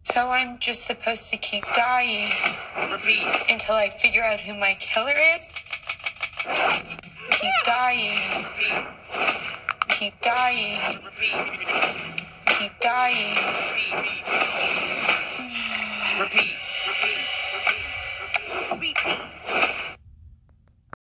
So I'm just supposed to keep dying. Repeat. Until I figure out who my killer is? Keep dying. Repeat. Keep dying. Repeat. Keep dying. Repeat. Repeat.